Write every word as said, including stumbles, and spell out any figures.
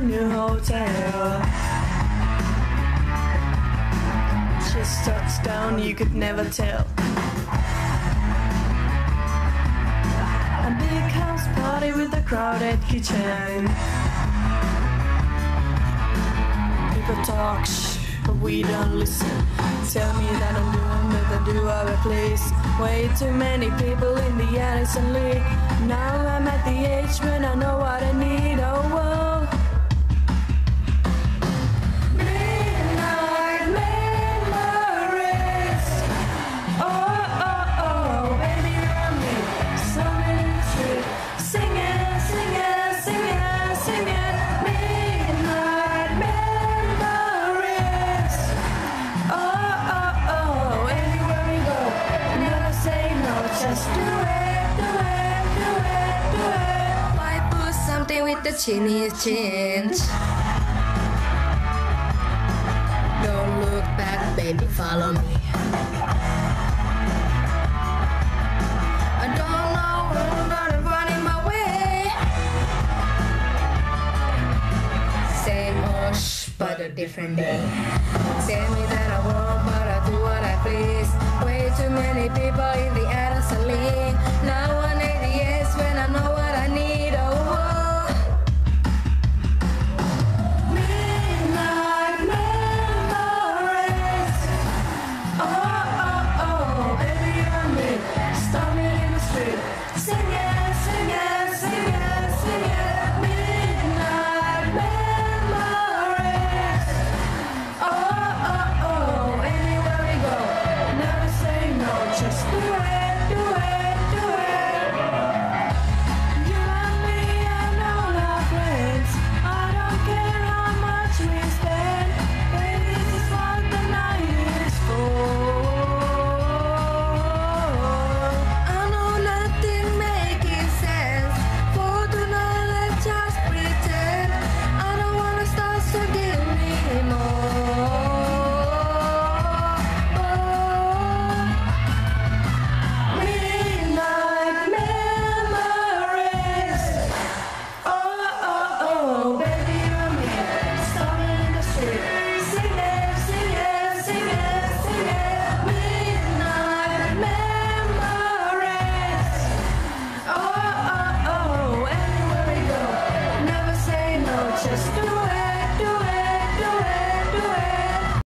new hotel. Just touched down, you could never tell. A big house party with a crowded kitchen. People talk shh, but we don't listen. Tell me that I'm doing better, do other place. Way too many people in the Addison League. Now I'm at the age when I know what I need. Oh, whoa. Midnight memories. Oh, oh, oh, baby, run me. Something in the street. Singing, singing, singing, singing. Midnight memories. Oh, oh, oh, anywhere we go. Never say no, just do it, do it, do it, do it. Why put something with the chinny change? Don't look back, baby, follow me. I don't know when I'm gonna run in my way. Same old shh, but a different day. Tell me that I won't, but I do what I please. Way too many people in the Addison League. Now one eighty years when I know what I need. Oh, whoa. Midnight memories. Oh, oh, oh, baby, run me. Stop me in the street. Singing, singing.